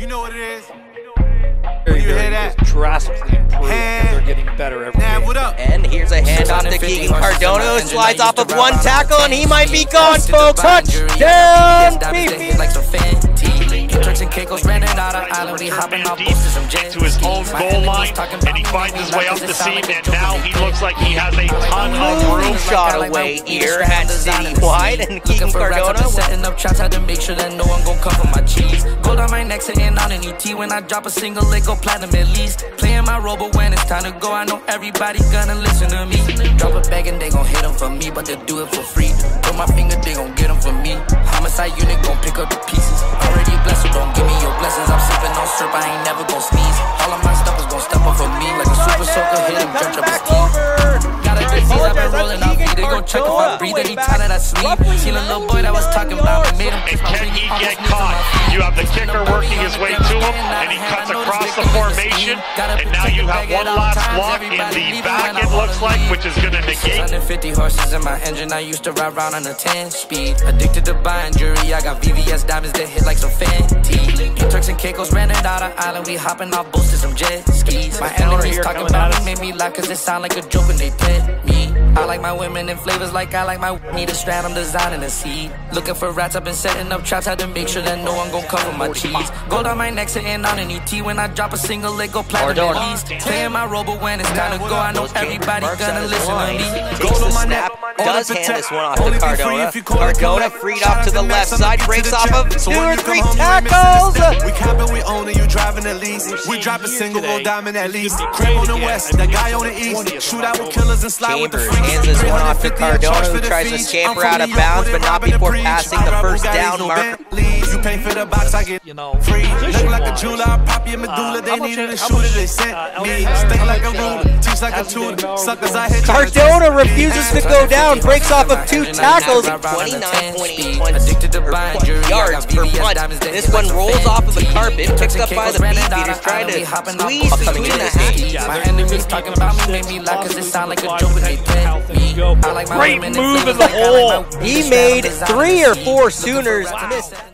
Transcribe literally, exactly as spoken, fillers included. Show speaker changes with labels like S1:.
S1: You know what it is. When you hear that,
S2: drastically improved, and they're getting better every
S1: Nav,
S2: day.
S1: what up?
S3: And here's a handoff to Keegan Cardona, who slides off of one tackle, and he might be gone, folks. Touchdown, Beefeaters!
S4: To his own goal line, and he finds his way up the seam, and now he looks like he has a ton of room.
S3: Shot away here at City Wide, and Keegan Cardona
S5: setting up traps, had to make sure that no one gon' cover my cheese. Gold on my neck, sitting on an E T. When I drop a single, it go platinum at least. Playing my role, but when it's time to go, I know everybody gonna listen to me. Drop a bag and they gon' hit them for me, but they do it for free. Put my finger, they gon' get them for me. Homicide unit gon' pick up the pieces. Already blessed, so don't give me your blessings. I'm sipping on syrup, I ain't never gon' sneeze. All of my stuff is gon' step up for me, like a super soaker, hit him, drench up his teeth. Got a disease, I've been rolling off me. They gon' check if I breathe any time that I sleep. Seen a little boy that was talking about me, made him kiss my
S4: Can he
S5: ring.
S4: get caught? You have the kicker working his way to him, and he cuts across the formation, and now you have one last block in the back, it looks like, which is going to negate.
S5: six hundred fifty horses in my engine, I used to ride around on a ten speed. Addicted to buying jewelry, I got V V S diamonds that hit like some fenty. In Turks and Caicos, rented out an island, we hopping off boats to some jet skis. My enemies talking about me, made me laugh cause it sound like a joke when they pet me. I like my women in flavors like I like my need a strand, I'm designing a seed. Looking for rats, I've been setting up traps, had to make sure that no one gon' cover my cheese. Gold on my neck, sitting on an E T. When I drop a single, it go platinum at least. Playing my role, but when it's time to go, I know everybody gonna listen to me.
S3: Gold on my neck, does hand this one off to Cardona. Cardona freed off to the left side, breaks off of two or three tackles.
S1: We capping, we own it, you driving at least. We drop a single gold diamond at least. Crib on the west, that guy on the east. Shoot out with killers and slide with the freaks.
S3: Hands this one off to Cardona, who tries to scamper out of bounds, but not before passing the first down mark.
S1: You pay for the box, I get
S2: You know,
S1: free. Look like a jeweler, I pop your medulla. They needed a shooter, they sent me. Stay like a ruler, teach like a tutor. Suckers, I hit
S3: Cardona refuses to go down, breaks off of two tackles, twenty-nine point eight yards per punt. This one rolls off of the carpet, picked up by the Beefeaters, trying to squeeze between the halves.
S5: My enemies talking about me, made me laugh cause it sound like a joke when they pet me.
S2: great move in the hole.
S3: He made three or four Sooners miss.